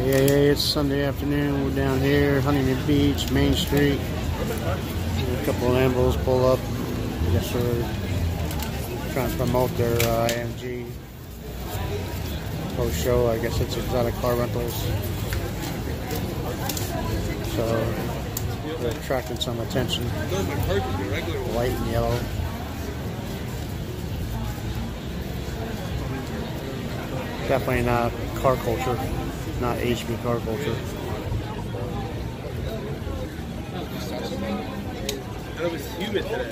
Hey, it's Sunday afternoon. We're down here, Huntington Beach, Main Street. A couple of Lambos pull up. I guess we're trying to promote their IMG post show. I guess it's exotic car rentals. So they're attracting some attention. White and yellow. Definitely not car culture, not HB car culture. It was humid today.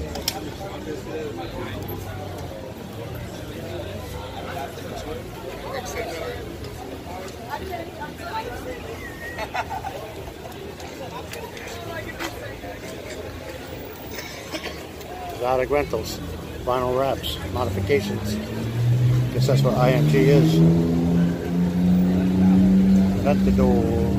Exotic rentals, vinyl wraps, modifications. Guess that's what IMG is. At the door.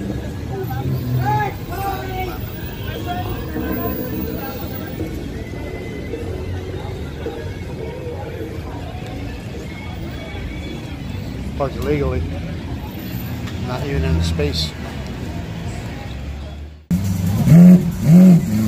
Parked illegally. Not even in the space.